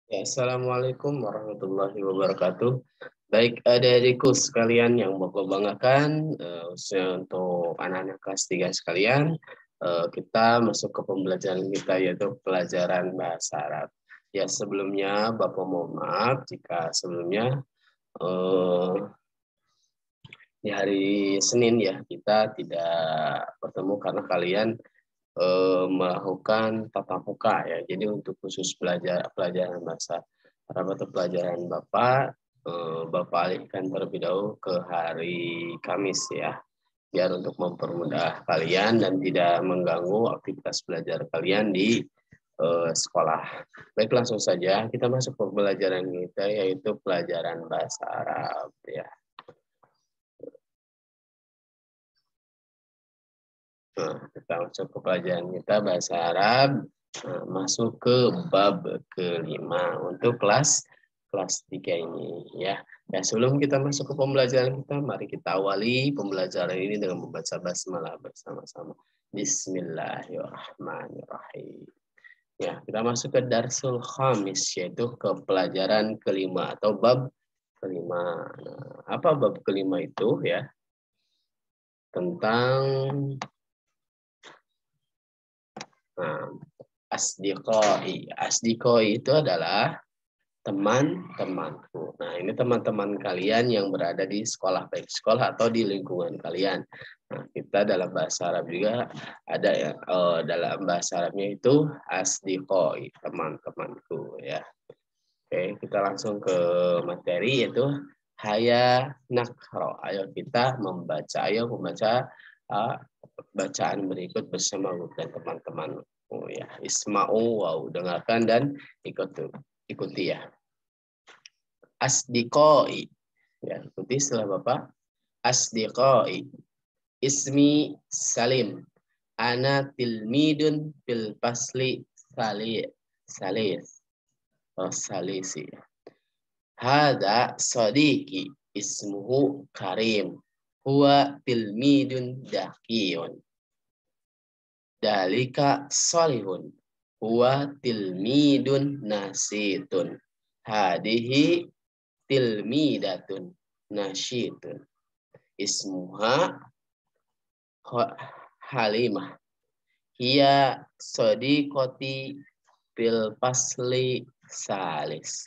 Ya, Assalamualaikum warahmatullahi wabarakatuh. Baik, adik-adikku sekalian yang Bapak banggakan, khususnya untuk anak-anak kelas 3 sekalian, kita masuk ke pembelajaran kita yaitu pelajaran bahasa Arab. Ya, sebelumnya Bapak mohon maaf jika sebelumnya eh, di hari Senin ya kita tidak bertemu karena kalian melakukan tatap muka ya. Jadi untuk khusus pelajaran bahasa Arab atau pelajaran Bapak, Bapak alihkan terlebih dahulu ke hari Kamis ya. Biar untuk mempermudah kalian dan tidak mengganggu aktivitas belajar kalian di sekolah. Baik, langsung saja kita masuk ke pelajaran kita yaitu pelajaran bahasa Arab ya. Nah, kita masuk ke pelajaran kita bahasa Arab. Nah, masuk ke bab kelima untuk kelas 3 ini ya. Ya, sebelum kita masuk ke pembelajaran kita, mari kita awali pembelajaran ini dengan membaca basmalah bersama-sama. Bismillahirrahmanirrahim. Ya, kita masuk ke Darsul Khamis, yaitu ke pelajaran kelima atau bab kelima. Nah, apa bab kelima itu ya? Tentang asdiqoi. Asdiqoi itu adalah teman-temanku. Nah, ini teman-teman kalian yang berada di sekolah, baik sekolah atau di lingkungan kalian. Nah, kita dalam bahasa Arab juga ada ya, dalam bahasa Arabnya itu asdiqoi, teman-temanku ya. Oke, kita langsung ke materi yaitu haya nakro. Ayo kita membaca, uh, bacaan berikut bersama dan teman-teman. Oh ya, isma'u wow, dengarkan dan ikuti ya. Asdiqoi. Ya, ikuti setelah Bapak. Asdiqoi. Ismi Salim. Ana tilmidun fil fasli salis. Oh, salisi. Hada sadiqi ismuhu Karim. Huwa tilmidun dakiyun. Dalika salihun. Huwa tilmidun nasitun. Hadihi tilmidatun nasyitun. Ismuha Halimah. Hiya sadiqoti fil fasli salis.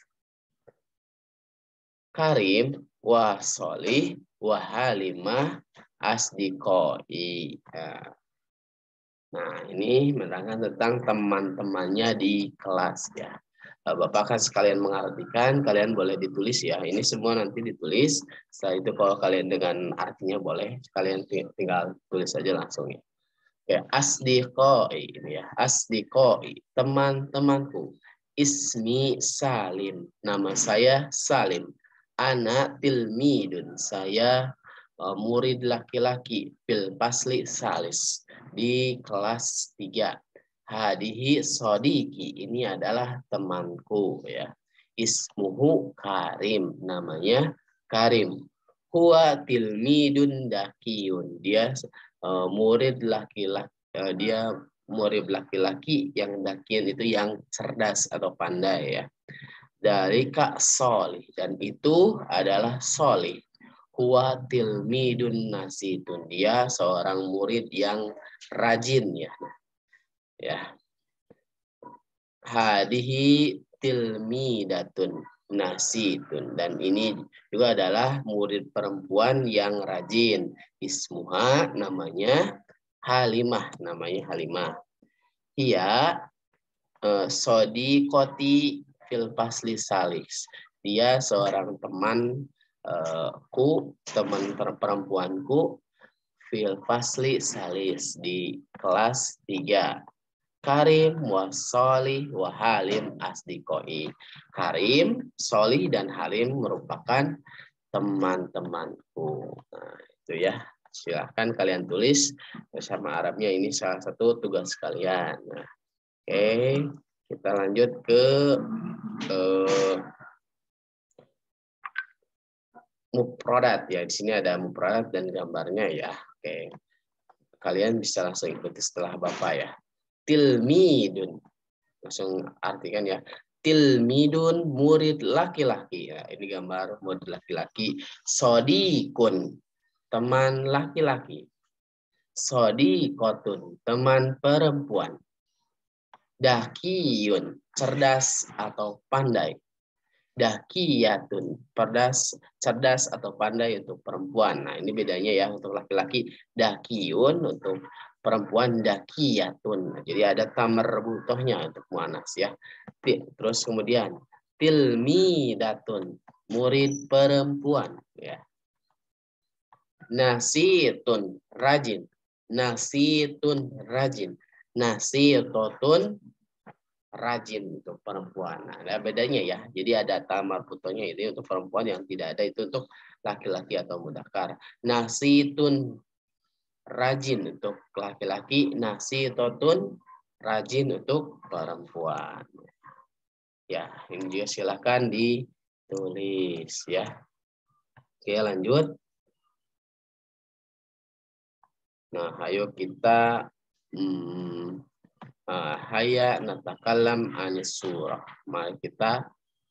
Karim wa Solih wa Halimah asdiqoi. Nah, ini menerangkan tentang teman-temannya di kelas ya. Bapak akan sekalian mengartikan, kalian boleh ditulis ya. Ini semua nanti ditulis. Setelah itu kalau kalian dengan artinya boleh, kalian tinggal tulis saja langsung ya. Ya, asdiqoi ini ya. Asdiqoi, teman-temanku. Ismi Salim. Nama saya Salim. Ana tilmidun. Saya murid laki-laki fil pasli salis di kelas 3. Hadihi sodiki, ini adalah temanku ya. Ismuhu Karim, namanya Karim. Huwa tilmidun dakiyun, dia murid laki-laki, dia murid laki-laki yang dakiyun itu yang cerdas atau pandai ya. Dari Kak Solih, dan itu adalah Solih. Huwa tilmidun nasitun, dia seorang murid yang rajin ya. Ya. Hadihi tilmidatun nasitun, dan ini juga adalah murid perempuan yang rajin. Ismuha, namanya Halimah, Ia sodiqoti fil fasli salis. Dia seorang teman teman perempuanku fil fasli salis di kelas 3. Karim wa Solih wa Halim asdiqoi. Karim, Solih, dan Halim merupakan teman-temanku. Nah, itu ya. Silahkan kalian tulis bersama Arabnya, ini salah satu tugas kalian. Nah, oke, kita lanjut ke mufradat ya. Di sini ada mufradat dan gambarnya ya. Oke. Kalian bisa langsung ikuti setelah Bapak ya. Tilmidun. Langsung artikan ya. tilmidun, murid laki-laki. Ya, ini gambar murid laki-laki. Sodikun, teman laki-laki. Sodikotun, teman perempuan. Dakiyun, cerdas atau pandai. Dakiyatun, cerdas atau pandai untuk perempuan. Nah, ini bedanya ya untuk laki-laki. Dakiyun untuk perempuan, dakiyatun. Nah, jadi ada tamar butohnya untuk muannas ya. Terus kemudian tilmidatun, murid perempuan ya. Nasitun, rajin. Nasitun, rajin. Nasitotun, rajin untuk perempuan. Nah, ada bedanya ya. Jadi ada tamar putonya itu untuk perempuan, yang tidak ada itu untuk laki-laki atau mudzakkar. Nasitun, rajin untuk laki-laki. Nasitotun, rajin untuk perempuan. Ya, ini juga silakan ditulis ya. Oke, lanjut. Nah, ayo kita haya natakallam anis surah. Mari kita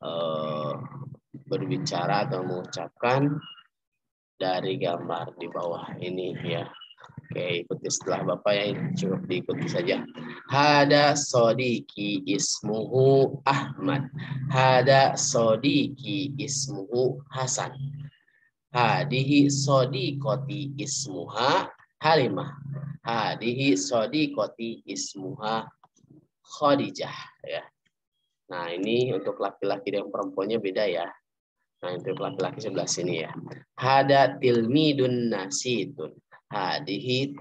berbicara atau mengucapkan dari gambar di bawah ini ya. Oke, ikuti setelah Bapak ya, cukup diikuti saja. Hada sodiki ismuhu Ahmad. Hada sodiki ismuhu Hasan. Hadihi sodikoti ismuha Halimah. Hadihi sodikoti ismuha Khadijah ya. Nah, ini untuk laki-laki dan perempuannya beda ya. Nah, untuk laki-laki sebelah sini ya. Hada tilmidun nasitun. Hadihi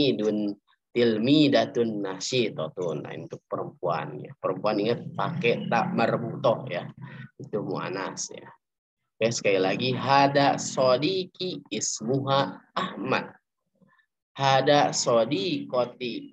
tilmidatun nasitotun. Nah, untuk perempuan ya. Perempuan ingat pakai tak marbutoh ya. Itu mu'anas ya. Oke, sekali lagi. Hada sodiki ismuha Ahmad. Hada sodiki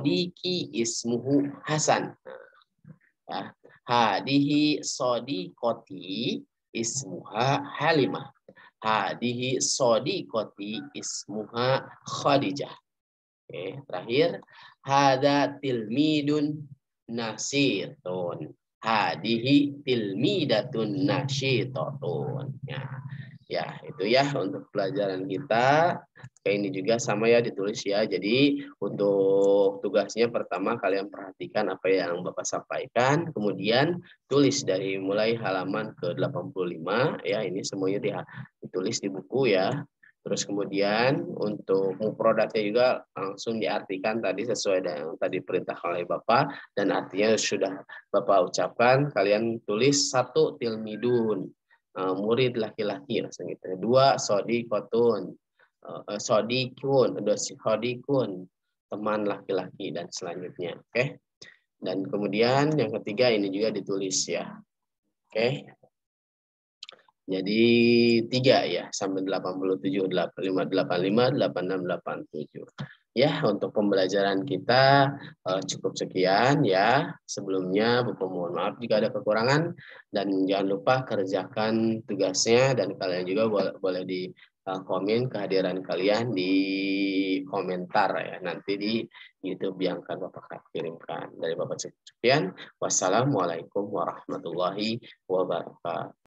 ismuhu Hasan. Ya. Hadihi sodikoti ismuha Halimah. Hadihi sodikoti ismuha Khadijah. Oke, terakhir. Hada tilmidun nasitun. Hadihi tilmidatun nasyitotun. Ya, itu ya untuk pelajaran kita. Oke, ini juga sama ya ditulis ya. Jadi untuk tugasnya pertama kalian perhatikan apa yang Bapak sampaikan. Kemudian tulis dari mulai halaman ke-85. Ya, ini semuanya ditulis di buku ya. Terus kemudian untuk mufradatnya juga langsung diartikan tadi sesuai dengan yang tadi perintah oleh Bapak. Dan artinya sudah Bapak ucapkan. Kalian tulis 1 tilmidun. Murid laki-laki langsung gitu. 2 sodikotun. Sodikun, teman laki-laki dan selanjutnya. Oke. Dan kemudian yang ketiga ini juga ditulis ya. Oke. Jadi 3 ya sampai 87, 85, 86, 87. Ya, untuk pembelajaran kita cukup sekian ya. Sebelumnya Bapak mohon maaf jika ada kekurangan, dan jangan lupa kerjakan tugasnya, dan kalian juga boleh di komen kehadiran kalian di komentar ya, nanti di YouTube yang akan Bapak kirimkan. Dari Bapak sekian, wassalamualaikum warahmatullahi wabarakatuh.